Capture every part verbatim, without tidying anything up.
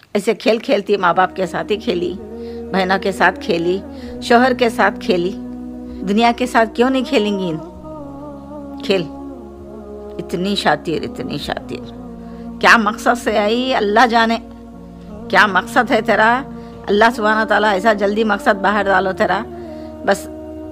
ऐसे खेल खेलती माँ बाप के साथ ही खेली, बहनों के साथ खेली, शोहर के साथ खेली, दुनिया के साथ क्यों नहीं खेलेंगी इन खेल। इतनी शातिर, इतनी शातिर, क्या मकसद से आई अल्लाह जाने, क्या मकसद है तेरा। अल्लाह सुब्हाना ताला ऐसा जल्दी मकसद बाहर डालो तेरा, बस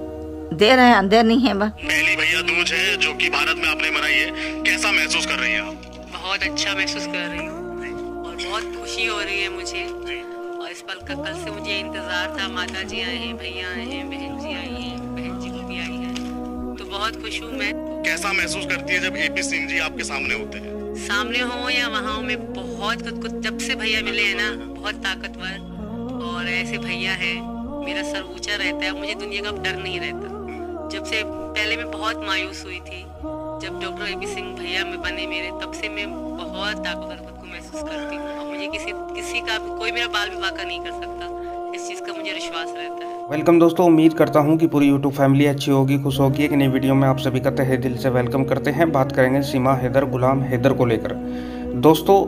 देर है अंधेर नहीं है। बस पहली भैया दूज है जो कि भारत में आपने मनाई है, कैसा महसूस कर रही हैं आप? बहुत अच्छा महसूस कर रही हूँ और बहुत खुशी हो रही है मुझे। और इस पल का कल से मुझे इंतजार था। माता जी आए हैं, भैया आए हैं, बहन जी आई हैं, बहन जी को भी आई है, तो बहुत खुश हूँ मैं। कैसा महसूस करती है जब एपी सिंह जी आपके सामने होते हैं? सामने हो या वहाँ हो, मैं बहुत कुछ कुछ जब से भैया मिले हैं ना, बहुत ताकतवर और ऐसे भैया है, मेरा सर ऊंचा रहता है, मुझे दुनिया का डर नहीं रहता। जब से पहले मैं बहुत मायूस हुई थी, जब डॉक्टर एपी सिंह भैया में बने मेरे, तब से मैं बहुत ताकतवर खुद को महसूस करती हूँ। और मुझे किसी किसी का कोई मेरा बाल भी वाका नहीं कर सकता, इस चीज़ का मुझे विश्वास रहता है। वेलकम दोस्तों, उम्मीद करता हूं कि पूरी यूट्यूब फैमिली अच्छी होगी, खुश होगी। एक नई वीडियो में आप सभी का तहे दिल से वेलकम करते हैं। बात करेंगे सीमा हैदर, गुलाम हैदर को लेकर। दोस्तों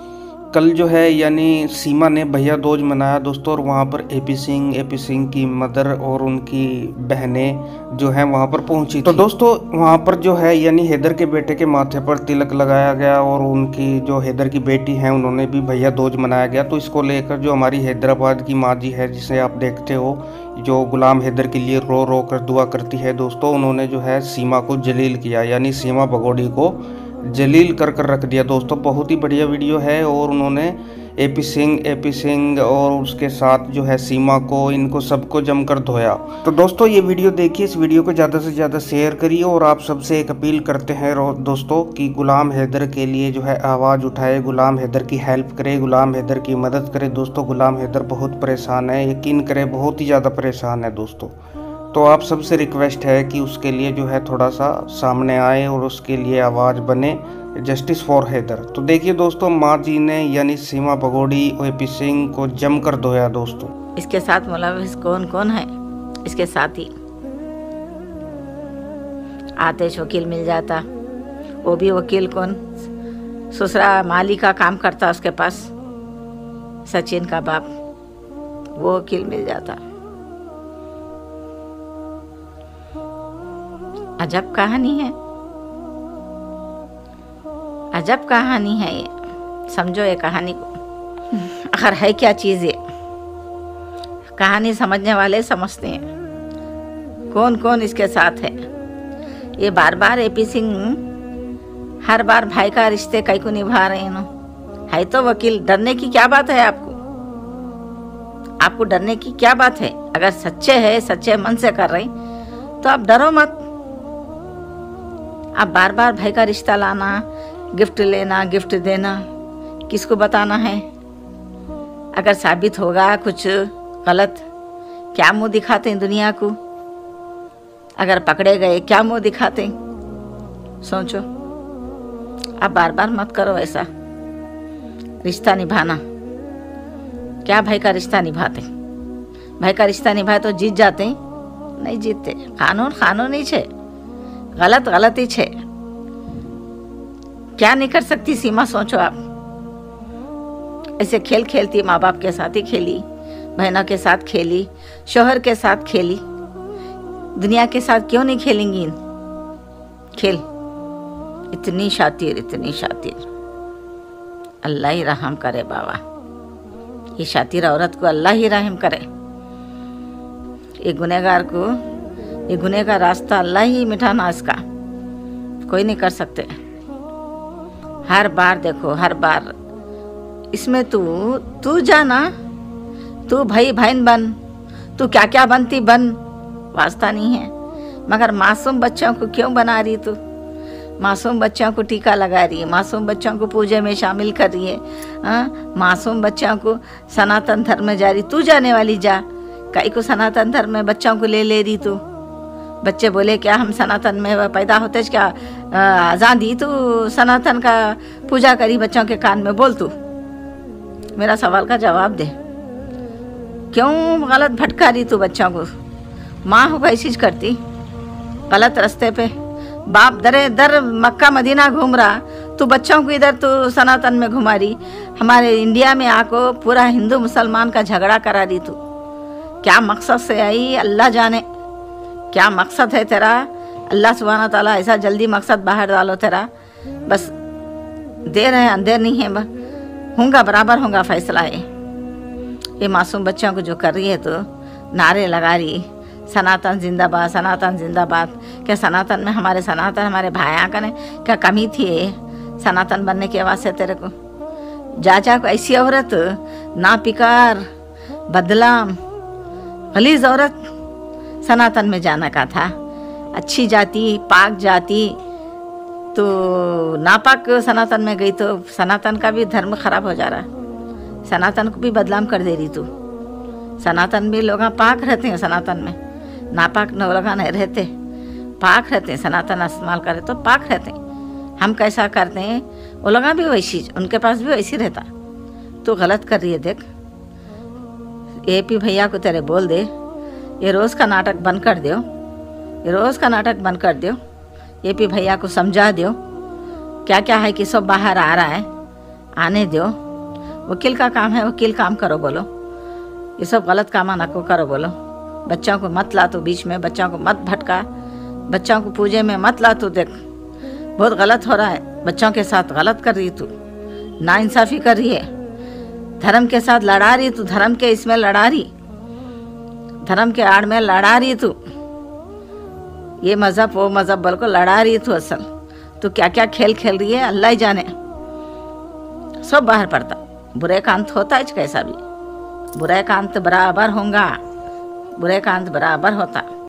कल जो है यानी सीमा ने भैया दूज मनाया दोस्तों, और वहां पर एपी सिंह एपी सिंह की मदर और उनकी बहनें जो हैं वहां पर पहुंची। तो दोस्तों वहां पर जो है यानी हैदर के बेटे के माथे पर तिलक लगाया गया और उनकी जो हैदर की बेटी है उन्होंने भी भैया दूज मनाया गया। तो इसको लेकर जो हमारी हैदराबाद की माँ जी है, जिसे आप देखते हो, जो गुलाम हैदर के लिए रो रो कर दुआ करती है दोस्तों, उन्होंने जो है सीमा को जलील किया, यानी सीमा भगोड़ी को जलील कर कर रख दिया दोस्तों। बहुत ही बढ़िया वीडियो है और उन्होंने एपी सिंह एपी सिंह और उसके साथ जो है सीमा को, इनको सबको जमकर धोया। तो दोस्तों ये वीडियो देखिए, इस वीडियो को ज़्यादा से ज़्यादा शेयर करिए और आप सबसे एक अपील करते हैं दोस्तों कि गुलाम हैदर के लिए जो है आवाज़ उठाए, गुलाम हैदर की हेल्प करे, गुलाम हैदर की मदद करे दोस्तों। गुलाम हैदर बहुत परेशान है, यकीन करें बहुत ही ज़्यादा परेशान है दोस्तों। तो आप सबसे रिक्वेस्ट है कि उसके लिए जो है थोड़ा सा सामने आए और उसके लिए आवाज़ बने, जस्टिस फॉर हैदर। तो देखिए दोस्तों, माँ जी ने यानी सीमा भगोड़ी और एपी सिंह को जमकर धोया दोस्तों। इसके साथ मुलविस कौन कौन है, इसके साथ ही आतिश वकील मिल जाता, वो भी वकील कौन, ससुरा माली का काम करता उसके पास, सचिन का बाप, वो वकील मिल जाता। अजब कहानी है, अजब कहानी है ये। समझो ये कहानी को, आखिर है क्या चीज़ ये। कहानी समझने वाले समझते हैं कौन कौन इसके साथ है। ये बार बार एपी सिंह हर बार भाई का रिश्ते कई को निभा रहे हैं ना। है तो वकील, डरने की क्या बात है आपको, आपको डरने की क्या बात है। अगर सच्चे है, सच्चे मन से कर रहे तो आप डरो मत। आप बार बार भाई का रिश्ता लाना, गिफ्ट लेना, गिफ्ट देना, किसको बताना है। अगर साबित होगा कुछ गलत, क्या मुंह दिखाते हैं दुनिया को। अगर पकड़े गए क्या मुंह दिखाते हैं, सोचो। आप बार बार मत करो ऐसा रिश्ता निभाना। क्या भाई का रिश्ता निभाते, भाई का रिश्ता निभाए तो जीत जाते, नहीं जीतते। कानून कानून ही छे, गलत गलत ही छे। क्या नहीं कर सकती सीमा, सोचो आप। ऐसे खेल खेलती माँ बाप के साथ ही खेली, बहनों के साथ खेली, शोहर के साथ खेली, दुनिया के साथ क्यों नहीं खेलेंगी इन खेल। इतनी शातिर, इतनी शातिर, अल्लाह ही रहम करे बाबा। ये शातिर औरत को अल्लाह ही रहम करे। ये गुनहगार को, ये गुनह का रास्ता अल्लाह ही मिटाना, इसका कोई नहीं कर सकते। हर बार देखो, हर बार इसमें तू तू जाना, तू भाई बहन बन, तू क्या क्या बनती बन, वास्ता नहीं है। मगर मासूम बच्चों को क्यों बना रही तू। मासूम बच्चों को टीका लगा रही है, मासूम बच्चों को पूजा में शामिल कर रही है, हाँ? मासूम बच्चों को सनातन धर्म में जा रही। तू जाने वाली जा, कई को सनातन धर्म में बच्चों को ले ले रही तू। बच्चे बोले क्या हम सनातन में पैदा होते क्या अजान दी तू सनातन का पूजा करी बच्चों के कान में। बोल तू मेरा सवाल का जवाब दे, क्यों गलत भटका रही तू बच्चों को। माँ हो कैसी करती गलत रास्ते पे, बाप दरे दर मक्का मदीना घूम रहा, तू बच्चों को इधर तू सनातन में घुमा रही, हमारे इंडिया में आको पूरा हिंदू मुसलमान का झगड़ा करा दी तू। क्या मकसद से आई अल्लाह जाने, क्या मकसद है तेरा। अल्लाह सुब्हाना ताला ऐसा जल्दी मकसद बाहर डालो तेरा, बस देर है अंधेर नहीं है, होगा बराबर होगा फैसला है। ये मासूम बच्चों को जो कर रही है तो नारे लगा रही सनातन जिंदाबाद, सनातन जिंदाबाद। क्या सनातन में हमारे सनातन हमारे भाइयों का ने क्या कमी थी सनातन बनने के वास्ते तेरे को। जा जा को ऐसी औरत ना पिकार बदलाम गलीज औरत सनातन में जाना का था। अच्छी जाति पाक जाति तो नापाक सनातन में गई तो सनातन का भी धर्म खराब हो जा रहा, सनातन को भी बदनाम कर दे रही तू। सनातन भी लोग पाक रहते हैं, सनातन में नापाक लोग नहीं रहते, पाक रहते हैं। सनातन इस्तेमाल करे तो पाक रहते हैं। हम कैसा करते हैं वो लोग भी वैसी, उनके पास भी वैसी रहता। तू गलत कर रही है। देख एपी भैया को तेरे बोल दे ये रोज़ का नाटक बंद कर दो, ये रोज़ का नाटक बंद कर दो। एपी भैया को समझा दो क्या क्या है कि सब बाहर आ रहा है, आने दो। वकील का काम है, वकील काम करो बोलो, ये सब गलत काम ना को करो बोलो। बच्चों को मत ला तो बीच में, बच्चों को मत भटका, बच्चों को पूजे में मत ला। तू देख बहुत गलत हो रहा है, बच्चों के साथ गलत कर रही तू, नाइंसाफ़ी कर रही है, धर्म के साथ लड़ा रही तू, धर्म के इसमें लड़ा रही, धर्म के आड़ में लड़ा रही तू। ये मज़हब वो मज़हब बोल को लड़ा रही तू। असल तो क्या क्या खेल खेल रही है अल्लाह ही जाने। सब बाहर पड़ता, बुरे का अंत होता है कैसा भी, बुरे का अंत बराबर होगा, बुरे का अंत बराबर होता।